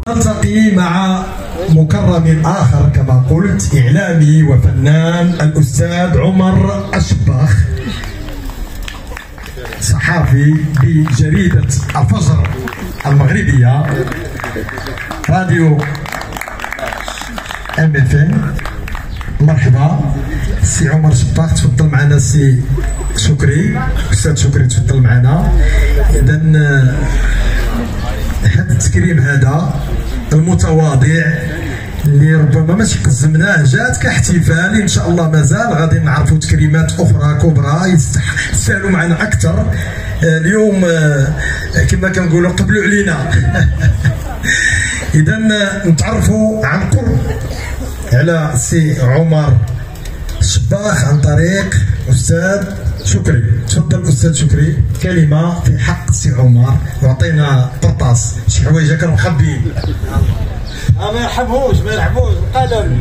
نلتقي مع مكرم آخر كما قلت، إعلامي وفنان، الأستاذ عمر الشباخ، صحافي بجريدة الفجر المغربية راديو MFM. مرحبا سي عمر الشباخ، تفضل معنا سي شكري، أستاذ شكري تفضل معنا. إذا هذا التكريم هذا المتواضع اللي ربما ماشي قزمناه جات كاحتفال، ان شاء الله مازال غادي نعرفوا تكريمات اخرى كبرى يستاهلوا معنا اكثر. اليوم كما كنقولوا قبلوا علينا. اذا نتعرفوا عن قرب على سي عمر الشباخ عن طريق استاذ شكري. تفضل استاذ شكري، كلمه في حق سي عمر، وعطينا قرطاس شي حوايج كانوا مخبيين. ما يرحبوش القلم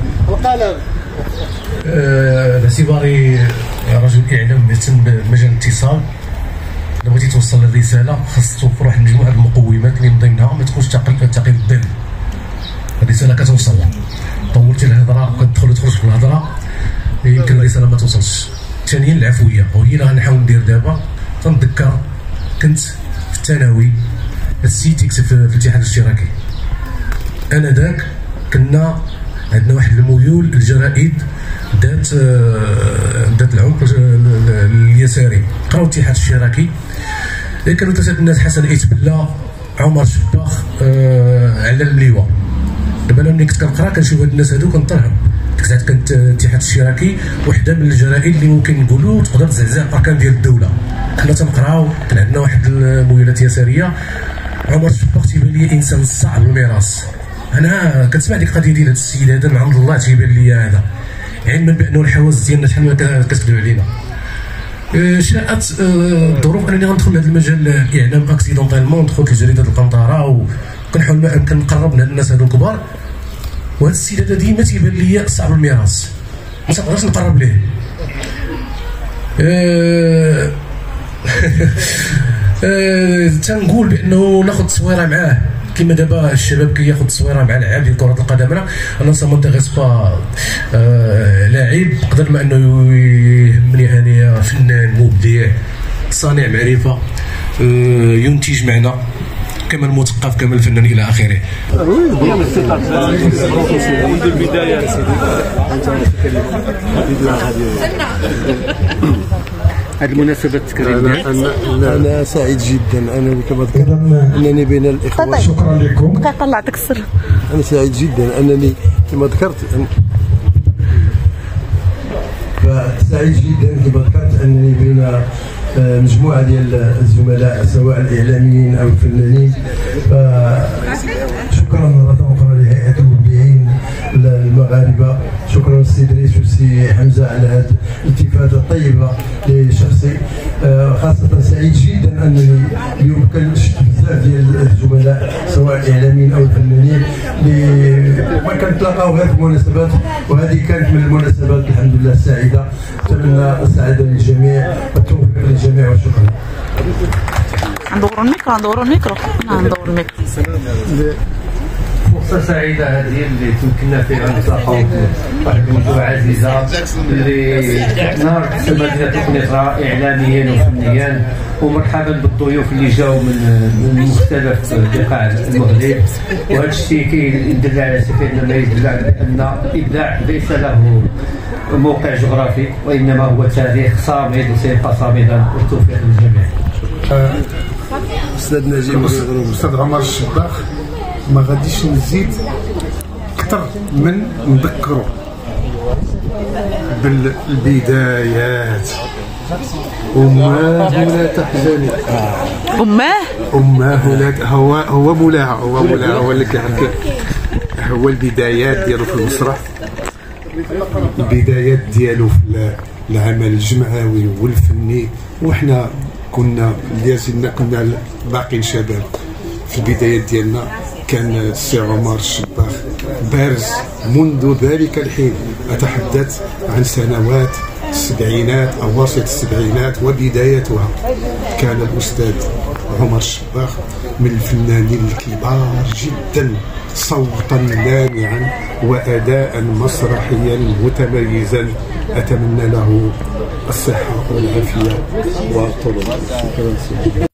باعتباري رجل اعلام مهتم بمجال الاتصال، الا بغيتي توصل الرساله خاص توفر واحد المجموعه المقومات اللي من ضمنها ما تكونش ثقيل الظل. الرساله كتوصل، طولتي الهضره وكتدخل تخرج في الهضره يمكن الرساله ما توصلش. ثانيا العفويه، وهي اللي غنحاول ندير دابا. تنتذكر كنت في الثانوي السيت يكتب في الاتحاد الاشتراكي، انذاك كنا عندنا واحد الميول الجرائد ذات العمق اليساري، قراو الاتحاد الاشتراكي. كانوا ثلاثه الناس: حسن ايتبلا، عمر الشباخ، على المليوه. دابا انا ملي كنت كنقرا كنشوف هاد الناس هادو كنطرهم. ديك الساعه كانت الاتحاد الاشتراكي وحده من الجرائد اللي ممكن نقولوا تقدر تزعزع الاركان ديال الدوله. كنا تنقراو، كان عندنا واحد الميولات يساريه. عمر الشباخ تيبان لي انسان صعب الميراث. انا كنسمع ديك القضيه ديال هذا السيد هذا من عند الله، تيبان لي هذا علما بانه الحواس ديالنا شحال ما كتكذب علينا. شاءت الظروف انني غندخل لهذا المجال الاعلام اكسيدونتالمون. دخلت لجريده القنطره وكنحاول ما امكن نقرب من هاد الناس هادو الكبار. وهذا السيد هذا ديما تيبان لي صعب الميراث، ما تقدرش نقرب ليه. تنقول بانه ناخذ تصويره معاه كما دابا الشباب كياخذ تصويره مع لعاب ديال كره القدم. انا سا مونتيغيس با لاعب، قدر ما انه يهمني انايا فنان مبدع صانع معرفه ينتج معنا كما المثقف كما الفنان الى اخره. منذ البدايه هذه المناسبة التكريم. أنا سعيد جدا، أنا كما ذكرت أنني بين الإخوة. شكرا لكم. طلعتك السر. أنا سعيد جدا أنني كما ذكرت سعيد جدا كما ذكرت أنني بين مجموعة ديال الزملاء سواء الإعلاميين أو الفنانين. شكرا مرة أخرى لهيئة المبدعين المغاربة، شكرا للسي إدريس والسي حمزة على هذه الالتفاتة الطيبة لشخصي. خاصة سعيد جدا أنني اليوم شفت بزاف ديال الزملاء سواء الإعلاميين أو الفنانين اللي ما كنتلاقاو غير في المناسبات، وهذه كانت من المناسبات الحمد لله السعيدة. أتمنى السعادة للجميع والتوفيق للجميع وشكرا. ندوروا الميكرو. فرصة سعيدة هذه اللي تمكننا فيها نتلاقاو واحد المجموعة عزيزة اللي نهار تسمى مدينة القنيطرة إعلاميا وفنيا. ومرحبا بالضيوف اللي جاوا من مختلف بقاع المغرب. وهذا الشيء كيدل على سفيرنا ما يدل على أن الإبداع ليس له موقع جغرافي وإنما هو تاريخ صامد وسيبقى صامدا. والتوفيق للجميع. أستاذ نجيب أستاذ عمر الشباخ، ما غاديش نزيد اكثر من نذكروا بالبدايات. أماه لا تحزني. أماه لا، هو مولاها هو اللي كيعرف. هو البدايات ديالو في المسرح، البدايات ديالو في العمل الجمعوي والفني. وحنا كنا باقيين شباب في البدايات ديالنا. كان السي عمر الشباخ بارز منذ ذلك الحين، أتحدث عن سنوات السبعينات أو وسط السبعينات وبدايتها. كان الأستاذ عمر الشباخ من الفنانين الكبار جدا، صوتا لامعا وأداء مسرحيا متميزا. أتمنى له الصحة والعافية وطول العمر.